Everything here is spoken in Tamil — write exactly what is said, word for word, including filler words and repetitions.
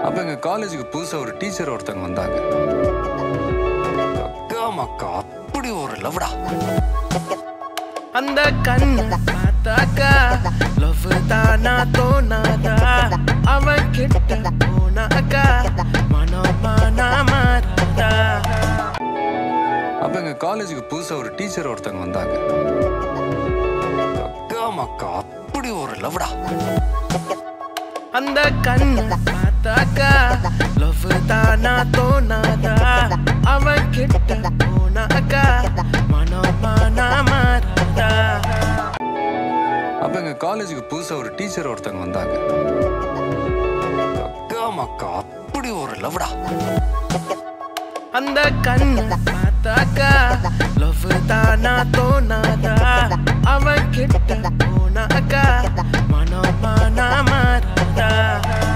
அப்ப எங்க காலேஜுக்கு புதுசா ஒரு டீச்சர் ஒருத்தங்க வந்தாங்க. அக்கா மக்கா அப்படி ஒரு லவ்டா. அந்த கண்ணு பார்த்தாக்கா லவ் தானா தோணாதா, அவன் கிட்ட போனாக்கா மனமானா மாறாதா. அப்ப எங்க காலேஜுக்கு புதுசா ஒரு டீச்சர் ஒருத்தங்க வந்தாங்க. அக்கா மக்கா அப்படி ஒரு லவ்டா. அந்த கண்ணு பார்த்தாக்கா லவ் தானா தோணாதா, அவன் கிட்ட போனாக்கா மனமானா மாறாதா. அப்ப எங்க காலேஜுக்கு புதுசா ஒரு டீச்சர் ஒருத்தங்க வந்தாங்க. அக்கா மக்கா அப்படி ஒரு லவ்டா. அந்த கண்ணு பார்த்தாக்கா லவ் தானா தோணாதா, அவன் கிட்ட போனாக்கா மனமானா மாறாதா.